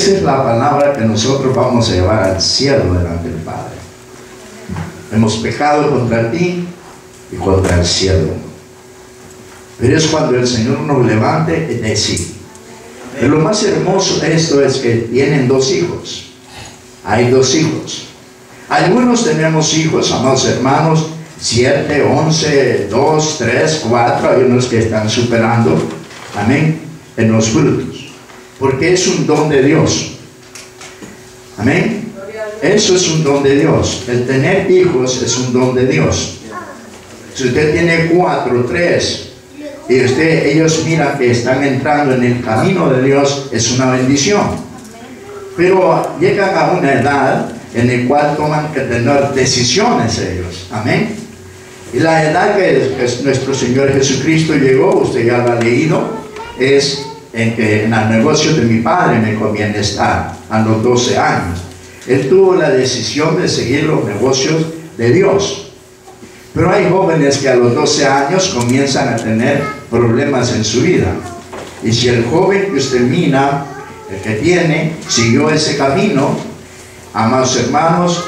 esa es la palabra que nosotros vamos a llevar al cielo delante del Padre. Hemos pecado contra ti y contra el cielo. Pero es cuando el Señor nos levante de sí. Pero lo más hermoso de esto es que tienen 2 hijos. Hay 2 hijos. Algunos tenemos hijos, amados hermanos, 7, 11, 2, 3, 4. Hay unos que están superando, amén, en los frutos. Porque es un don de Dios. Amén. Eso es un don de Dios. El tener hijos es un don de Dios. Si usted tiene 4, 3 y ellos miran que están entrando en el camino de Dios, es una bendición. Pero llegan a una edad en la cual toman que tener decisiones ellos. Amén. Y la edad que nuestro Señor Jesucristo llegó, usted ya lo ha leído, es en que en el negocio de mi Padre me conviene estar, a los 12 años. Él tuvo la decisión de seguir los negocios de Dios. Pero hay jóvenes que a los 12 años comienzan a tener problemas en su vida. Y si el joven que usted mira, el que tiene, siguió ese camino, amados hermanos,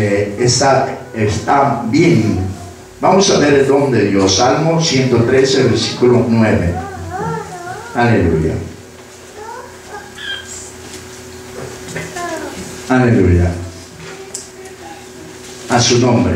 está bien. Vamos a ver el don de Dios. Salmo 113, versículo 9. Aleluya. Aleluya. A su nombre.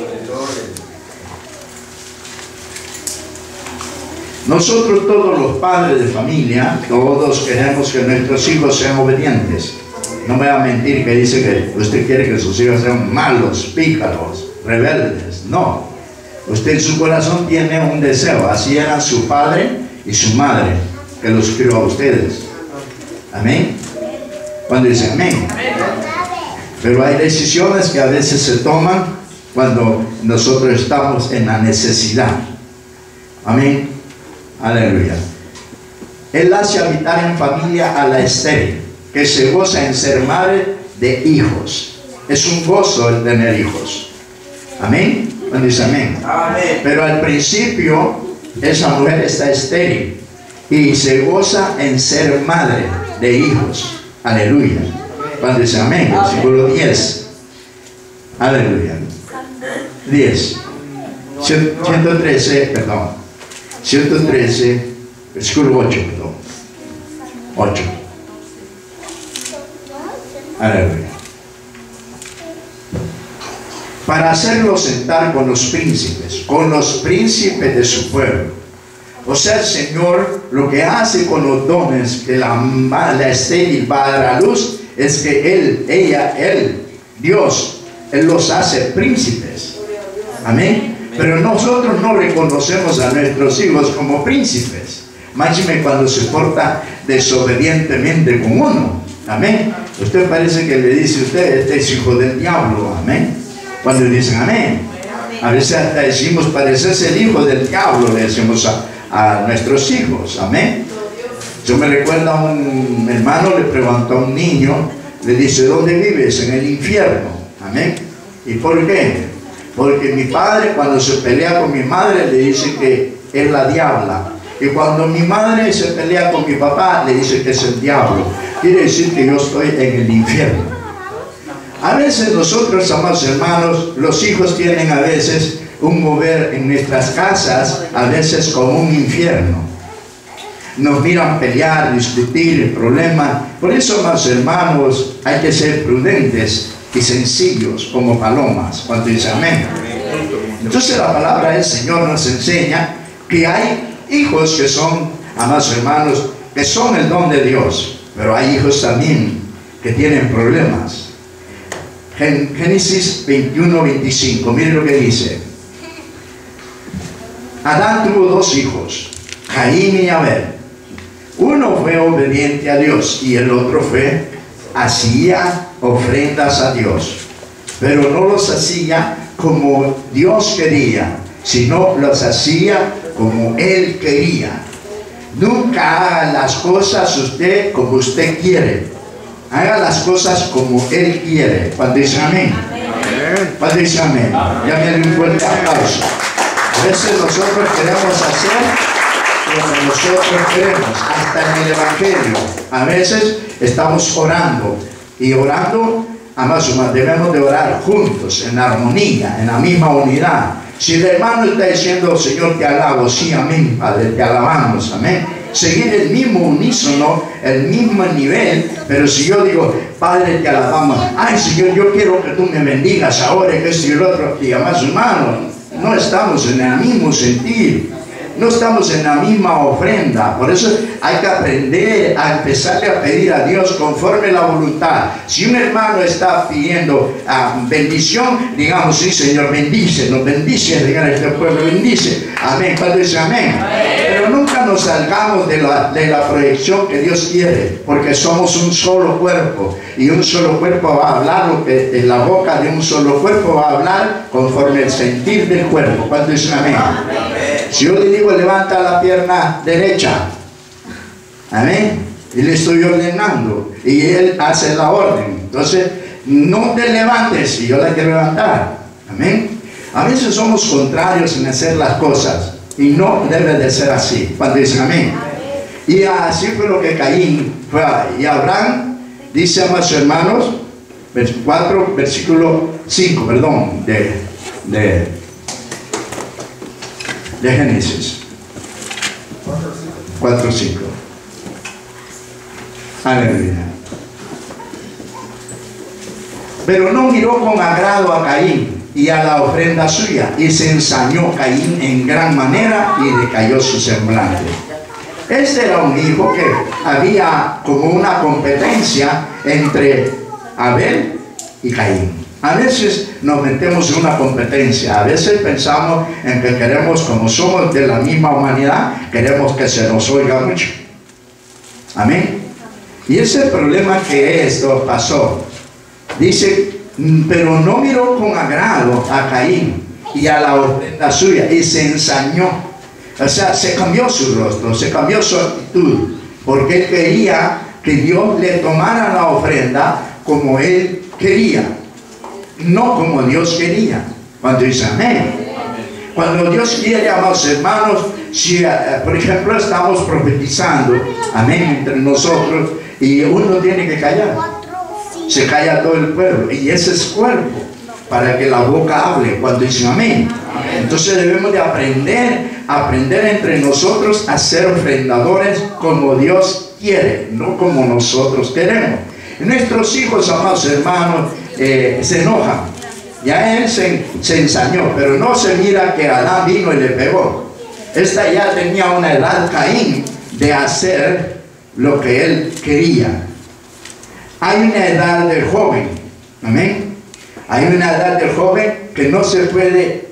Nosotros todos los padres de familia, todos queremos que nuestros hijos sean obedientes. No me va a mentir que dice que usted quiere que sus hijos sean malos, pícaros, rebeldes. No. Usted en su corazón tiene un deseo. Así eran su padre y su madre, que los crió a ustedes. Amén. Cuando dicen amén. Pero hay decisiones que a veces se toman cuando nosotros estamos en la necesidad. Amén. Aleluya. Él hace habitar en familia a la estéril, que se goza en ser madre de hijos. Es un gozo el tener hijos. Amén. Cuando dice amén. Amén. Pero al principio esa mujer está estéril y se goza en ser madre de hijos. Aleluya. Cuando dice amén. Versículo 10. Aleluya. 10. 113, perdón. 113, versículo 8, perdón. 8. Aleluya. Para hacerlo sentar con los príncipes de su pueblo. O sea, el Señor lo que hace con los dones que la estéril va a dar a luz es que Dios, Él los hace príncipes. Amén. Pero nosotros no reconocemos a nuestros hijos como príncipes. Máxime cuando se porta desobedientemente con uno. Amén. Usted parece que le dice usted, este es hijo del diablo. Amén. Cuando dicen amén. A veces hasta decimos, pareces el hijo del diablo, le decimos a nuestros hijos. Amén. Yo me recuerdo a un hermano, le preguntó a un niño, le dice, ¿dónde vives? En el infierno. Amén. ¿Y por qué? Porque mi padre, cuando se pelea con mi madre, le dice que es la diabla. Y cuando mi madre se pelea con mi papá, le dice que es el diablo. Quiere decir que yo estoy en el infierno. A veces nosotros, amados hermanos, los hijos tienen a veces un mover en nuestras casas, a veces como un infierno. Nos miran pelear, discutir, problemas. Por eso, amados hermanos, hay que ser prudentes y sencillos como palomas. Cuando dice amén. Entonces la palabra del Señor nos enseña que hay hijos que son, amados hermanos, que son el don de Dios, pero hay hijos también que tienen problemas. Génesis 21, 25, mire lo que dice. Adán tuvo 2 hijos, Caín y Abel. Uno fue obediente a Dios y el otro hacía ofrendas a Dios, pero no los hacía como Dios quería, sino los hacía como Él quería. Nunca haga las cosas usted como usted quiere. Haga las cosas como Él quiere. Cuando dice amén. Cuando dice amén. Ya me dio un fuerte aplauso. A veces nosotros queremos hacer lo que nosotros queremos, hasta en el Evangelio. A veces estamos orando, y orando, además debemos de orar juntos, en armonía, en la misma unidad. Si el hermano está diciendo, Señor, te alabo, sí, amén, Padre, te alabamos, amén. Seguir el mismo unísono, el mismo nivel, pero si yo digo, Padre, te alabamos, ay, Señor, yo quiero que tú me bendigas ahora, que esto y el otro, y además, hermano, no estamos en el mismo sentir. No estamos en la misma ofrenda. Por eso hay que aprender a empezarle a pedir a Dios conforme la voluntad. Si un hermano está pidiendo bendición, digamos, sí, Señor, bendícenos, bendice, Señor, este pueblo, bendice. Amén. Cuando dice amén. Pero nunca nos salgamos de la proyección que Dios quiere, porque somos un solo cuerpo. Y un solo cuerpo va a hablar lo que en la boca de un solo cuerpo va a hablar conforme el sentir del cuerpo. Cuando dice amén. Si yo le digo levanta la pierna derecha, amén, y le estoy ordenando y él hace la orden, entonces no te levantes si yo la quiero levantar, amén. A veces somos contrarios en hacer las cosas y no debe de ser así. Cuando dicen amén. Y así fue lo que Caín fue. Y Abraham dice a sus hermanos, 4, versículo 5, perdón, de Génesis 4:5. Aleluya. Pero no miró con agrado a Caín y a la ofrenda suya, y se ensañó Caín en gran manera y decayó su semblante. Este era un hijo que había como una competencia entre Abel y Caín. A veces nos metemos en una competencia, a veces pensamos en que queremos, como somos de la misma humanidad, queremos que se nos oiga mucho. Amén. Y ese problema que esto pasó, dice, pero no miró con agrado a Caín y a la ofrenda suya, y se ensañó. O sea, se cambió su rostro, se cambió su actitud, porque él quería que Dios le tomara la ofrenda como él quería, no como Dios quería. Cuando dice amén. Cuando Dios quiere, amados hermanos, si por ejemplo estamos profetizando, amén, entre nosotros, y uno tiene que callar, se calla todo el pueblo, y ese es cuerpo, para que la boca hable cuando dice amén. Entonces debemos de aprender entre nosotros a ser ofrendadores como Dios quiere, no como nosotros queremos. Nuestros hijos, amados hermanos, se enojan. Ya él se ensañó, pero no se mira que Adán vino y le pegó. Esta ya tenía una edad, Caín, de hacer lo que él quería. Hay una edad del joven, amén. Hay una edad del joven que no se puede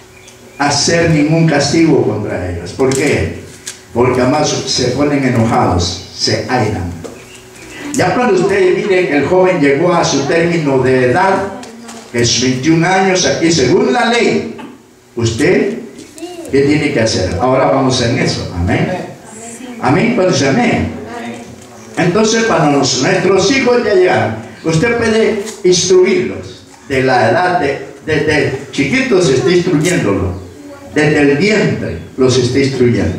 hacer ningún castigo contra ellos. ¿Por qué? Porque además se ponen enojados, se airan. Ya cuando usted mire que el joven llegó a su término de edad, que es 21 años, aquí según la ley, usted, ¿qué tiene que hacer? Ahora vamos en eso, amén. Amén, pues amén. Entonces, cuando nuestros hijos ya llegan, usted puede instruirlos de la edad desde chiquitos está instruyéndolo, desde el vientre los está instruyendo.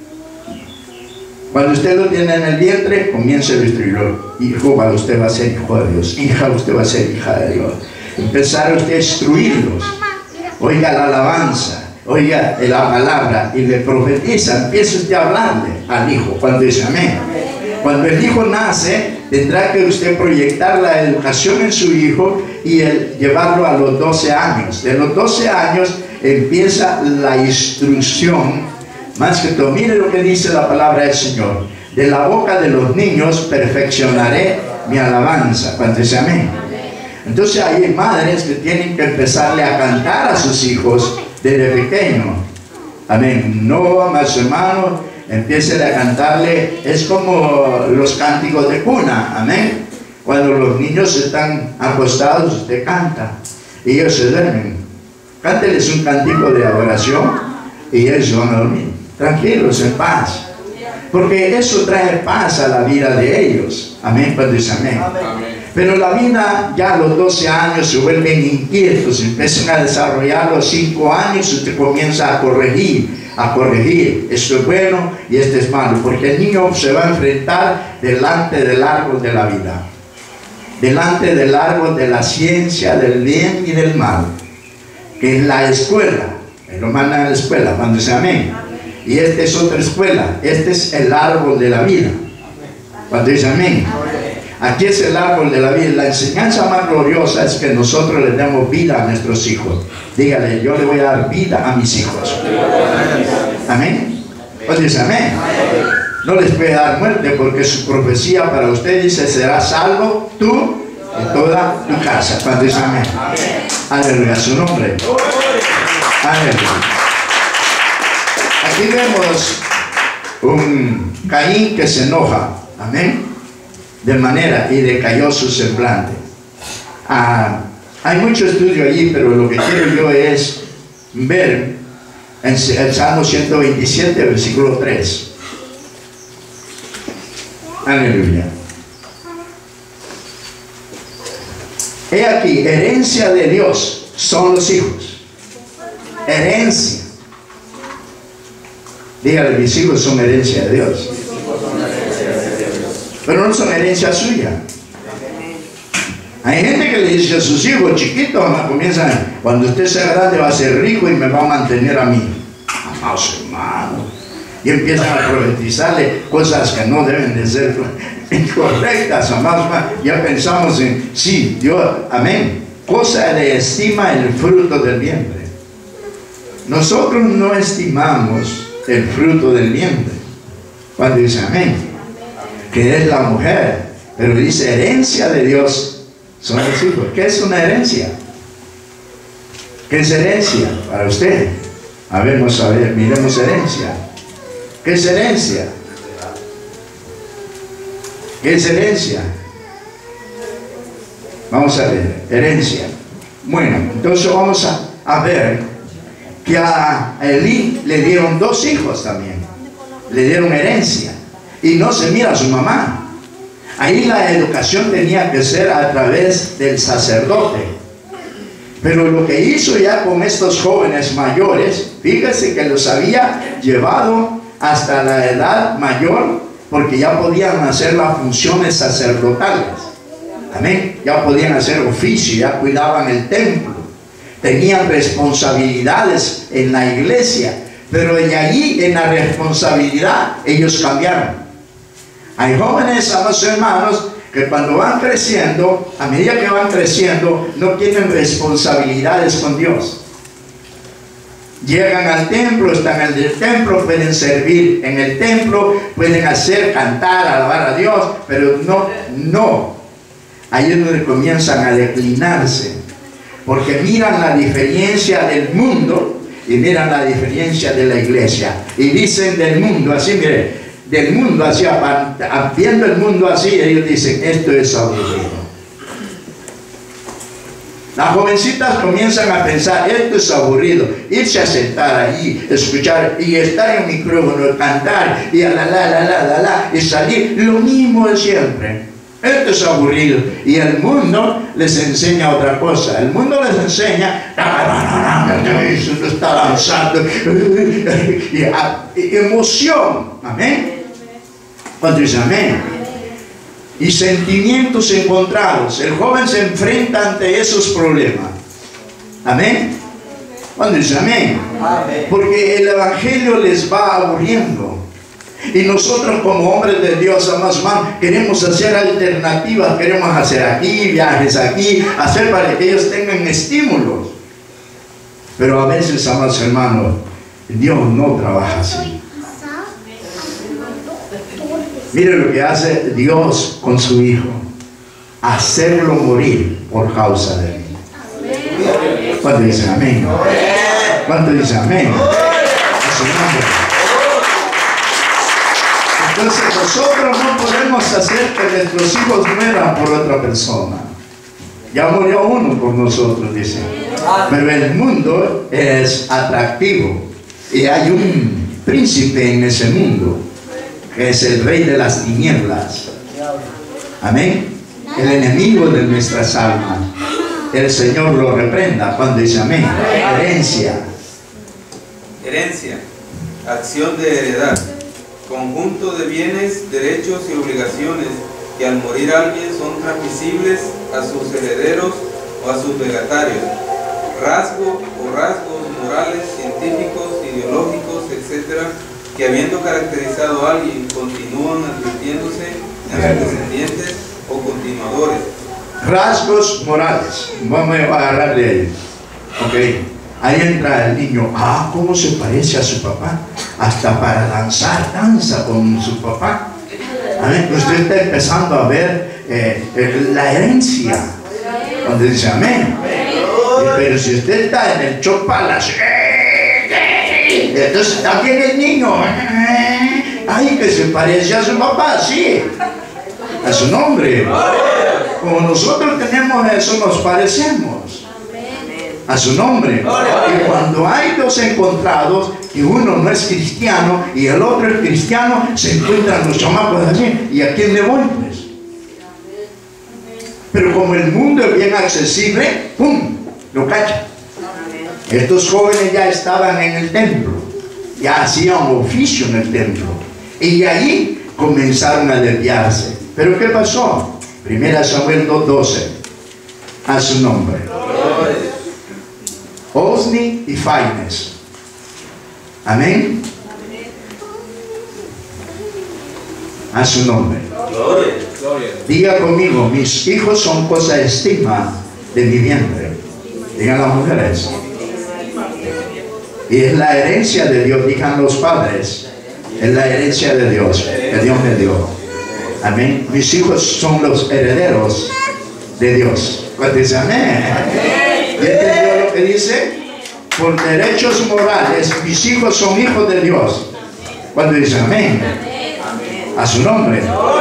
Cuando usted lo tiene en el vientre, comienza a instruirlo. Hijo, usted va a ser hijo de Dios. Hija, usted va a ser hija de Dios. Empezar usted a instruirlos. Oiga la alabanza, oiga la palabra y le profetiza. Empieza usted a hablarle al hijo cuando dice amén. Cuando el hijo nace, tendrá que usted proyectar la educación en su hijo y llevarlo a los 12 años. De los 12 años empieza la instrucción. Más que todo, mire lo que dice la palabra del Señor. De la boca de los niños perfeccionaré mi alabanza. Cuando dice amén. Entonces hay madres que tienen que empezarle a cantar a sus hijos desde pequeño. Amén. No, amados hermanos, empiecen a cantarle. Es como los cánticos de cuna. Amén. Cuando los niños están acostados, usted canta y ellos se duermen. Cánteles un cántico de adoración y ellos van a dormir tranquilos, en paz, porque eso trae paz a la vida de ellos. Amén, cuando dice amén. Pero la vida ya a los 12 años se vuelven inquietos, empiezan a desarrollar los 5 años, usted comienza a corregir, a corregir. Esto es bueno y esto es malo, porque el niño se va a enfrentar delante del árbol de la vida, delante del árbol de la ciencia, del bien y del mal, que es la escuela. Él lo manda a la escuela, cuando dice amén. Y esta es otra escuela, este es el árbol de la vida, cuando dice amén. Aquí es el árbol de la vida. La enseñanza más gloriosa es que nosotros le demos vida a nuestros hijos. Dígale, yo le voy a dar vida a mis hijos. Amén. Cuando dice amén, no les puede dar muerte, porque su profecía para usted dice: será salvo tú y toda tu casa. Cuando dice amén, aleluya, su nombre. Aleluya. Aquí vemos un Caín que se enoja, amén, de manera, y decayó su semblante. Hay mucho estudio allí, pero lo que quiero yo es ver en el Salmo 127, versículo 3. Aleluya. He aquí, herencia de Dios son los hijos. Herencia. Dígale, mis hijos son herencia de Dios. Pero no son herencia suya. Hay gente que le dice a sus hijos chiquitos, comienzan: cuando usted sea grande va a ser rico y me va a mantener a mí. Amados hermanos. Y empiezan a profetizarle cosas que no deben de ser incorrectas, amados hermanos. Ya pensamos en, sí, Dios, amén. Cosa de estima el fruto del vientre. Nosotros no estimamos el fruto del vientre. Cuando dice amén, que es la mujer, pero dice herencia de Dios son los hijos. ¿Qué es una herencia? ¿Qué es herencia para usted? A ver, miremos herencia. ¿Qué es herencia? ¿Qué es herencia? Vamos a ver, herencia. Bueno, entonces vamos a ver que a Elí le dieron 2 hijos también. Le dieron herencia. Y no se mira a su mamá. Ahí la educación tenía que ser a través del sacerdote. Pero lo que hizo ya con estos jóvenes mayores, fíjese que los había llevado hasta la edad mayor, porque ya podían hacer las funciones sacerdotales. Amén. Ya podían hacer oficio, ya cuidaban el templo, tenían responsabilidades en la iglesia. Pero de allí, en la responsabilidad, ellos cambiaron. Hay jóvenes, amados hermanos, que cuando van creciendo, a medida que van creciendo, no tienen responsabilidades con Dios. Llegan al templo, están en el templo, pueden servir en el templo, pueden hacer, cantar, alabar a Dios, pero no. Ahí es donde comienzan a declinarse, porque miran la diferencia del mundo y miran la diferencia de la iglesia, y dicen del mundo así, mire, del mundo así, viendo el mundo así, ellos dicen: esto es aburrido. Las jovencitas comienzan a pensar: esto es aburrido, irse a sentar allí, escuchar y estar en el micrófono, cantar y y salir, lo mismo de siempre. Esto es aburrido. Y el mundo les enseña otra cosa. El mundo les enseña: está lanzando emoción. Amén. Cuando dice amén, y sentimientos encontrados, el joven se enfrenta ante esos problemas. Amén. Cuando dice amén, porque el evangelio les va aburriendo. Y nosotros como hombres de Dios, amados hermanos, queremos hacer alternativas, queremos hacer aquí, viajes aquí, hacer para que ellos tengan estímulos. Pero a veces, amados hermanos, Dios no trabaja así. Mire lo que hace Dios con su Hijo: hacerlo morir por causa de mí. ¿Cuánto dicen amén? ¿Cuánto dicen amén? Entonces nosotros no podemos hacer que nuestros hijos mueran por otra persona. Ya murió uno por nosotros, dice. Pero el mundo es atractivo y hay un príncipe en ese mundo, que es el rey de las tinieblas. Amén. El enemigo de nuestras almas. El Señor lo reprenda cuando dice amén. Herencia. Herencia. acción de heredar, conjunto de bienes, derechos y obligaciones que al morir alguien son transmisibles a sus herederos o a sus legatarios, rasgos morales, científicos, ideológicos, etc., que habiendo caracterizado a alguien continúan advirtiéndose en sus descendientes o continuadores. Rasgos morales. Vamos a agarrar de ahí. Ok. Ahí entra el niño. Ah, ¿cómo se parece a su papá? Hasta para danzar, danza con su papá. Amén. Usted está empezando a ver la herencia. Cuando dice amén. Pero si usted está en el chopalas, entonces también el niño, ay, que se parece a su papá, sí, a su nombre. Como nosotros tenemos eso, nos parecemos a su nombre. Y cuando hay dos encontrados, y uno no es cristiano y el otro es cristiano, se encuentran los chamacos así. ¿Y a quién le voy, pues? Pero como el mundo es bien accesible, ¡pum!, lo cacha. Estos jóvenes ya estaban en el templo, ya hacían oficio en el templo, y de allí comenzaron a desviarse. ¿Pero qué pasó? 1 Samuel 2:12, a su nombre. Osni y Faines. Amén. A su nombre. Diga conmigo, mis hijos son cosa de estima de mi vientre. Digan las mujeres. Y es la herencia de Dios, digan los padres. Es la herencia de Dios, que Dios me dio. Amén. Mis hijos son los herederos de Dios. ¿Cuántos dicen amén? ¿Y entendió lo que dice? Por derechos morales, mis hijos son hijos de Dios. ¿Cuántos dicen amén? A su nombre.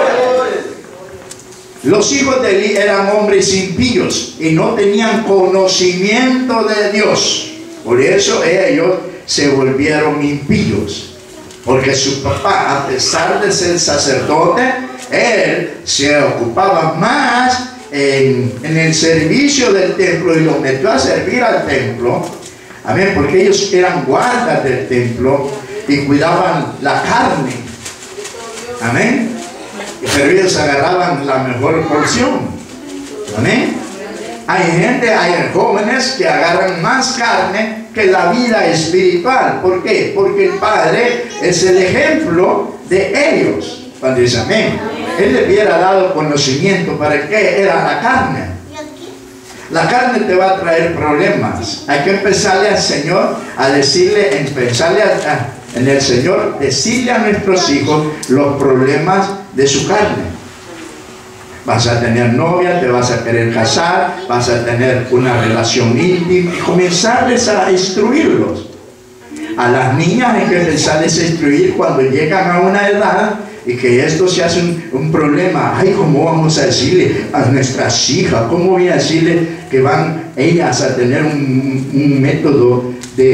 Los hijos de Eli eran hombres impíos y no tenían conocimiento de Dios. Por eso ellos se volvieron impíos. Porque su papá, a pesar de ser sacerdote, él se ocupaba más en el servicio del templo y los metió a servir al templo. Amén, porque ellos eran guardas del templo y cuidaban la carne. Amén. Pero ellos agarraban la mejor porción. Amén. Hay gente, hay jóvenes que agarran más carne que la vida espiritual. ¿Por qué? Porque el Padre es el ejemplo de ellos. Cuando dice amén, Él le hubiera dado conocimiento para qué era la carne. La carne te va a traer problemas. Hay que empezarle al Señor a decirle, empezarle en el Señor, decirle a nuestros hijos los problemas de su carne. Vas a tener novia, te vas a querer casar, vas a tener una relación íntima y comenzarles a instruirlos. A las niñas hay que empezarles a instruir cuando llegan a una edad y que esto se hace un problema. Ay, ¿cómo vamos a decirle a nuestras hijas? ¿Cómo voy a decirle que van ellas a tener un método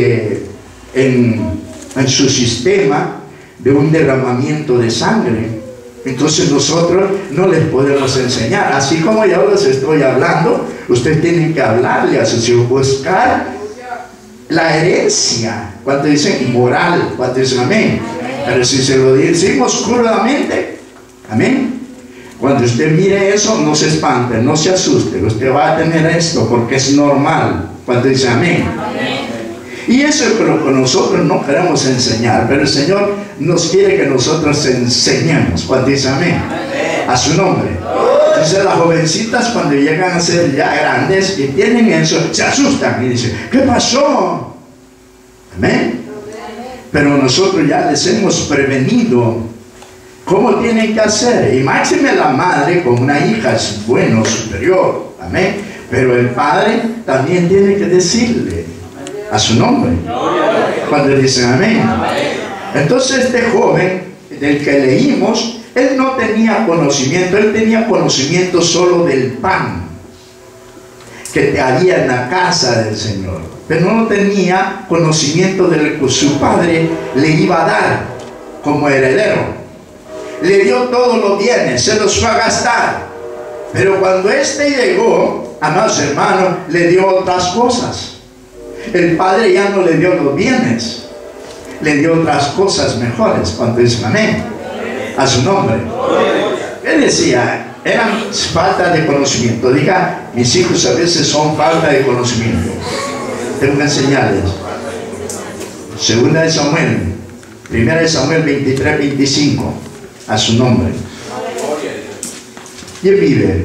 en su sistema de un derramamiento de sangre? Entonces nosotros no les podemos enseñar. Así como yo les estoy hablando, ustedes tienen que hablarle a sus hijos, buscar la herencia. Cuando dicen moral, cuando dicen amén. Pero si se lo decimos crudamente, amén. Cuando usted mire eso, no se espante, no se asuste. Usted va a tener esto porque es normal. Cuando dice amén. Y eso es lo que nosotros no queremos enseñar, pero el Señor nos quiere que nosotros enseñemos. Cuando dice amén, a su nombre. Entonces las jovencitas cuando llegan a ser ya grandes y tienen eso, se asustan y dicen, ¿qué pasó? Amén. Pero nosotros ya les hemos prevenido cómo tienen que hacer. Y máxime la madre con una hija es bueno, superior. Amén. Pero el padre también tiene que decirle a su nombre. Cuando dicen amén. Entonces este joven del que leímos, él no tenía conocimiento, él tenía conocimiento solo del pan que había en la casa del Señor, pero no tenía conocimiento de lo que su padre le iba a dar como heredero. Le dio todos los bienes, se los fue a gastar, pero cuando este llegó, amados hermanos, le dio otras cosas. El padre ya no le dio los bienes, le dio otras cosas mejores. Cuando dicen amén, a su nombre. Él decía, eran falta de conocimiento. Diga, mis hijos a veces son falta de conocimiento. Tengo que enseñarles. Segunda de Samuel, primera de Samuel 23, 25, a su nombre. ¿Quién vive?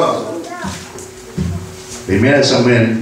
Primera de Samuel,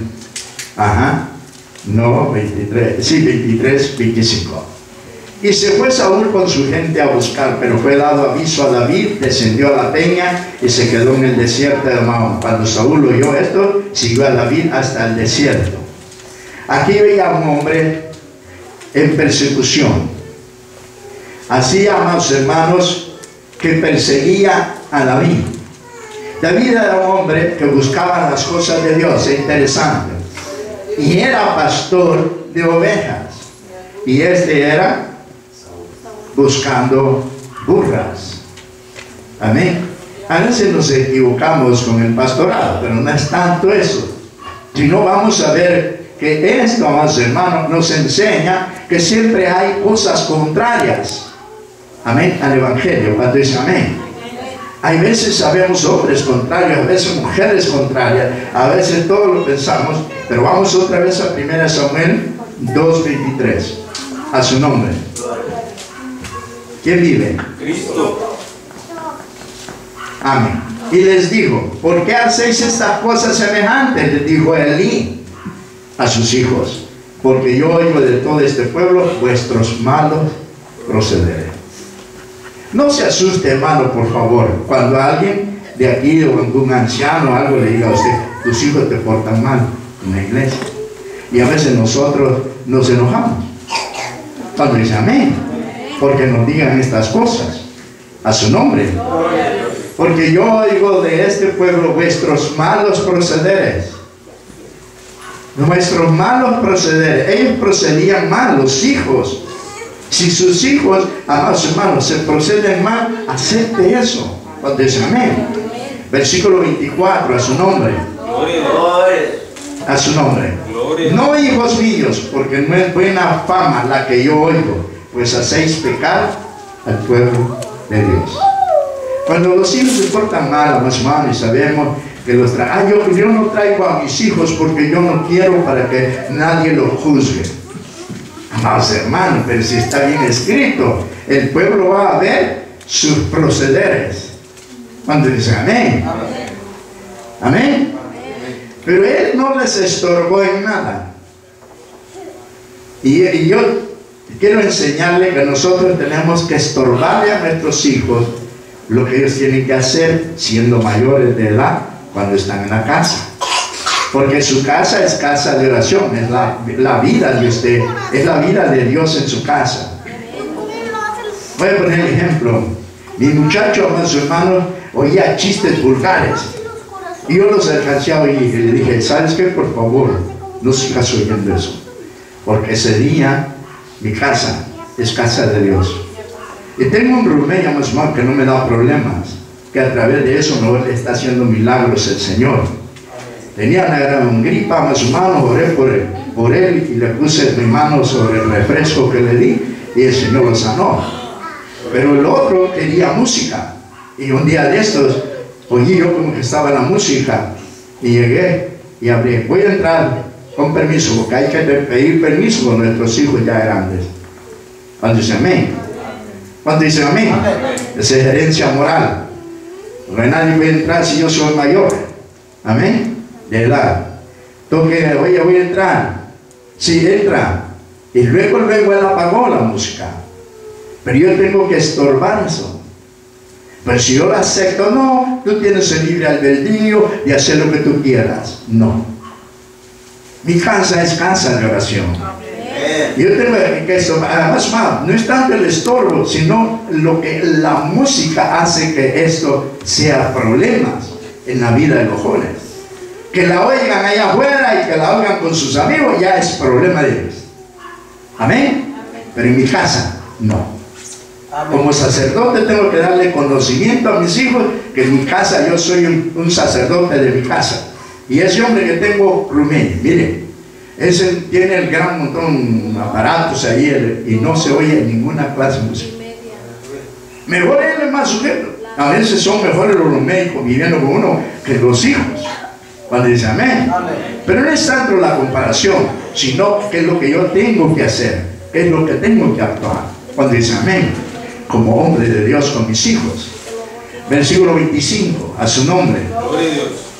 no, 23, sí, 23, 25. Y se fue Saúl con su gente a buscar, pero fue dado aviso a David, descendió a la peña y se quedó en el desierto de Maón. Cuando Saúl oyó esto, siguió a David hasta el desierto. Aquí veía a un hombre en persecución. Así, amados hermanos, que perseguía a David. David era un hombre que buscaba las cosas de Dios, es interesante. Y era pastor de ovejas. Y este era buscando burras. Amén. A veces nos equivocamos con el pastorado, pero no es tanto eso. Si no, vamos a ver que esto, amados hermanos, nos enseña que siempre hay cosas contrarias. Amén. Al evangelio. Cuando dice amén. Hay veces sabemos hombres contrarios, a veces mujeres contrarias, a veces todo lo pensamos, pero vamos otra vez a 1 Samuel 2:23, a su nombre. ¿Quién vive? Cristo. Amén. Y les dijo, ¿por qué hacéis estas cosas semejantes? Les dijo Elí a sus hijos, porque yo oigo de todo este pueblo vuestros malos procederes. No se asuste, hermano, por favor, cuando alguien de aquí o algún anciano o algo le diga a usted, tus hijos te portan mal en la iglesia. Y a veces nosotros nos enojamos cuando dice amén, porque nos digan estas cosas a su nombre. Porque yo oigo de este pueblo vuestros malos procederes. Nuestros malos procederes. Ellos procedían mal, los hijos. Si sus hijos, amados hermanos, se proceden mal, acepte eso. Cuando dice amén. Versículo 24, a su nombre. A su nombre. No, hijos míos, porque no es buena fama la que yo oigo, pues hacéis pecar al pueblo de Dios. Cuando los hijos se portan mal, amados hermanos, y sabemos que los yo no traigo a mis hijos porque yo no quiero para que nadie los juzgue. Amados hermanos, pero si está bien escrito, el pueblo va a ver sus procederes. Cuando dice amén. Amén. Pero él no les estorbó en nada. Y yo quiero enseñarle que nosotros tenemos que estorbarle a nuestros hijos lo que ellos tienen que hacer siendo mayores de edad cuando están en la casa. Porque su casa es casa de oración, es la vida de usted, es la vida de Dios en su casa. Voy a poner el ejemplo. Mi muchacho, amados hermanos, oía chistes vulgares. Y yo los alcancé a oír y le dije, ¿sabes qué? Por favor, no sigas oyendo eso. Porque ese día, mi casa es casa de Dios. Y tengo un rumeno, amados hermanos, que no me da problemas. Que a través de eso no le está haciendo milagros el Señor. Tenía una gran gripa, amados hermanos, oré por él y le puse mi mano sobre el refresco que le di y el Señor lo sanó. Pero el otro quería música. Y un día de estos, oí yo como que estaba la música y llegué y abrí, voy a entrar con permiso, porque hay que pedir permiso con nuestros hijos ya grandes. Cuando dice amén. Cuando dice amén. Esa es herencia moral. Porque nadie puede entrar si yo soy mayor. Amén. De edad. Entonces, oye, voy a entrar. Sí, entra. Y luego él apagó la música. Pero yo tengo que estorbar eso. Pero si yo la acepto, no, tú tienes el libre albedrío de hacer lo que tú quieras. No. Mi casa es casa de oración. Yo tengo que estorbar. Además, no es tanto el estorbo, sino lo que la música hace que esto sea problemas en la vida de los jóvenes. Que la oigan allá afuera y que la oigan con sus amigos ya es problema de ellos. Amén. Pero en mi casa, no. Como sacerdote tengo que darle conocimiento a mis hijos que en mi casa yo soy un sacerdote de mi casa. Y ese hombre que tengo, Rumén, mire, Tiene el gran montón de aparatos ahí y no se oye ninguna clase de música. Mejor él es más sujeto. A veces son mejores los médicos viviendo con uno que los hijos. Cuando dice amén. Pero no es tanto la comparación, sino qué es lo que yo tengo que hacer, qué es lo que tengo que actuar. Cuando dice amén, como hombre de Dios con mis hijos. Versículo 25, a su nombre. Gloria a Dios.